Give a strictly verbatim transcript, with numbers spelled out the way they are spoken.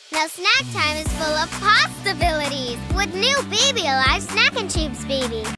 Now snack time is full of possibilities with new Baby Alive Snack and Tubes Baby.